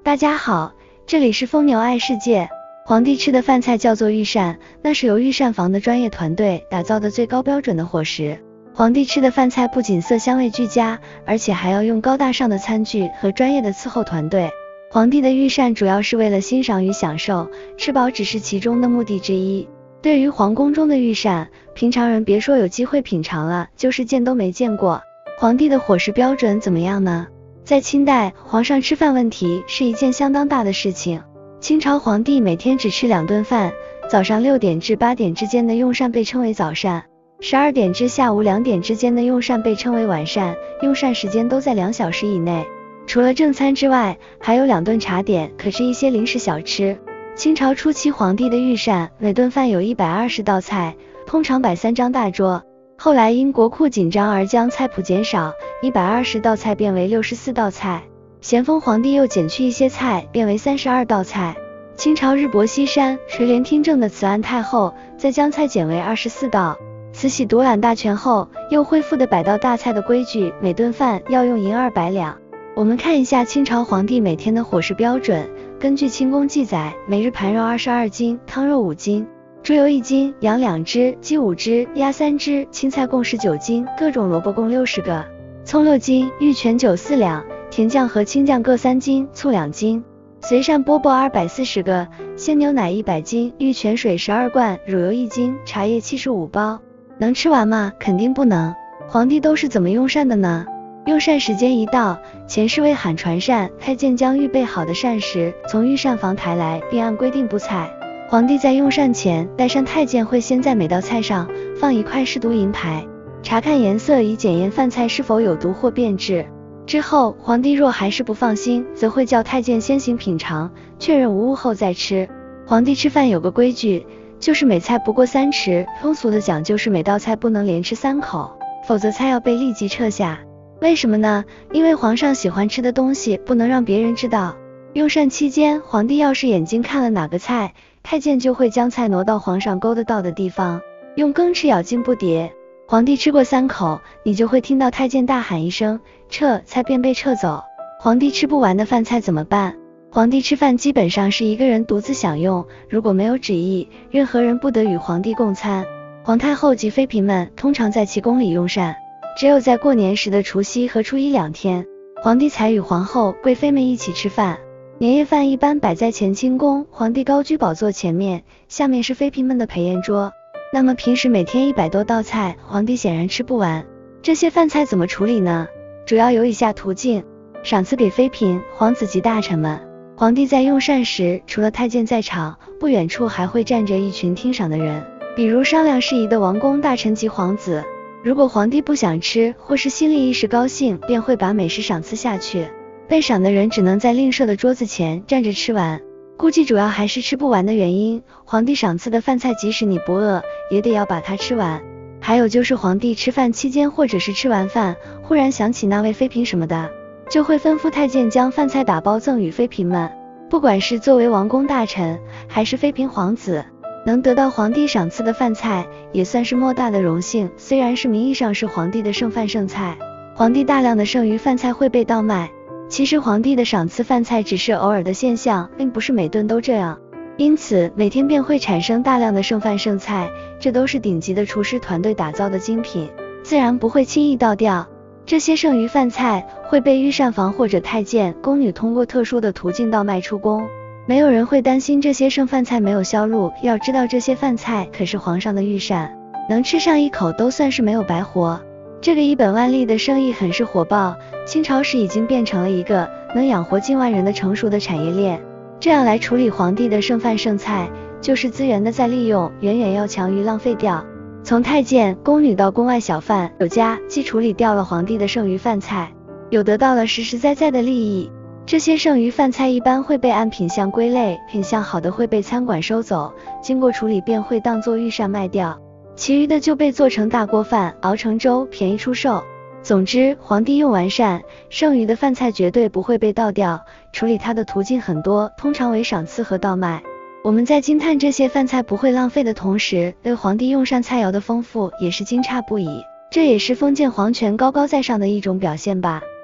大家好，这里是疯牛爱世界。皇帝吃的饭菜叫做御膳，那是由御膳房的专业团队打造的最高标准的伙食。皇帝吃的饭菜不仅色香味俱佳，而且还要用高大上的餐具和专业的伺候团队。皇帝的御膳主要是为了欣赏与享受，吃饱只是其中的目的之一。对于皇宫中的御膳，平常人别说有机会品尝了，就是见都没见过。皇帝的伙食标准怎么样呢？在清代，皇上吃饭问题是一件相当大的事情。清朝皇帝每天只吃2顿饭，早上6点至8点之间的用膳被称为早膳，12点至下午2点之间的用膳被称为晚膳，用膳时间都在2小时以内。除了正餐之外，还有2顿茶点，可是一些零食小吃。清朝初期皇帝的御膳，每顿饭有120道菜，通常摆3张大桌。后来因国库紧张而将菜谱减少，120道菜变为64道菜。咸丰皇帝又减去一些菜，变为32道菜。清朝日薄西山、垂帘听政的慈安太后，再将菜减为24道。慈禧独揽大权后，又恢复的100道大菜的规矩，每顿饭要用银200两。我们看一下清朝皇帝每天的伙食标准。根据清宫记载，每日盘肉22斤，汤肉5斤，猪油1斤，羊2只，鸡5只，鸭3只，青菜共19斤，各种萝卜共60个，葱6斤，玉泉酒4两，甜酱和青酱各3斤，醋2斤，随膳饽饽240个，鲜牛奶100斤，玉泉水12罐，乳油1斤，茶叶75包。能吃完吗？肯定不能。皇帝都是怎么用膳的呢？用膳时间一到，前侍卫喊传膳，太监将预备好的膳食从御膳房抬来，并按规定布菜。皇帝在用膳前，带膳太监会先在每道菜上放1块试毒银牌，查看颜色以检验饭菜是否有毒或变质。之后，皇帝若还是不放心，则会叫太监先行品尝，确认无误后再吃。皇帝吃饭有个规矩，就是每菜不过3匙，通俗的讲就是每道菜不能连吃3口，否则菜要被立即撤下。为什么呢？因为皇上喜欢吃的东西不能让别人知道。用膳期间，皇帝要是眼睛看了哪个菜，太监就会将菜挪到皇上勾得到的地方，用羹匙舀进布碟。皇帝吃过3口，你就会听到太监大喊一声撤，菜便被撤走。皇帝吃不完的饭菜怎么办？皇帝吃饭基本上是一个人独自享用，如果没有旨意，任何人不得与皇帝共餐。皇太后及妃嫔们通常在其宫里用膳，只有在过年时的除夕和初一2天，皇帝才与皇后、贵妃们一起吃饭。年夜饭一般摆在乾清宫，皇帝高居宝座前面，下面是妃嫔们的陪宴桌。那么平时每天100多道菜，皇帝显然吃不完。这些饭菜怎么处理呢？主要有以下途径：赏赐给妃嫔、皇子及大臣们。皇帝在用膳时，除了太监在场，不远处还会站着一群听赏的人，比如商量事宜的王公大臣及皇子。如果皇帝不想吃，或是心里一时高兴，便会把美食赏赐下去。被赏的人只能在另设的桌子前站着吃完。估计主要还是吃不完的原因，皇帝赏赐的饭菜即使你不饿，也得要把它吃完。还有就是皇帝吃饭期间或者是吃完饭，忽然想起那位妃嫔什么的，就会吩咐太监将饭菜打包赠与妃嫔们。不管是作为王公大臣，还是妃嫔皇子，能得到皇帝赏赐的饭菜，也算是莫大的荣幸。虽然是名义上是皇帝的剩饭剩菜，皇帝大量的剩余饭菜会被倒卖，其实皇帝的赏赐饭菜只是偶尔的现象，并不是每顿都这样。因此每天便会产生大量的剩饭剩菜，这都是顶级的厨师团队打造的精品，自然不会轻易倒掉。这些剩余饭菜会被御膳房或者太监、宫女通过特殊的途径倒卖出宫，没有人会担心这些剩饭菜没有销路。要知道这些饭菜可是皇上的御膳，能吃上1口都算是没有白活。这个1本万利的生意很是火爆，清朝时已经变成了一个能养活近万人的成熟的产业链。这样来处理皇帝的剩饭剩菜，就是资源的再利用，远远要强于浪费掉。从太监、宫女到宫外小贩、有家，既处理掉了皇帝的剩余饭菜，又得到了实实在在的利益。这些剩余饭菜一般会被按品项归类，品相好的会被餐馆收走，经过处理便会当作御膳卖掉，其余的就被做成大锅饭，熬成粥，便宜出售。总之，皇帝用完膳，剩余的饭菜绝对不会被倒掉，处理它的途径很多，通常为赏赐和倒卖。我们在惊叹这些饭菜不会浪费的同时，对皇帝用膳菜肴的丰富也是惊诧不已，这也是封建皇权高高在上的一种表现吧。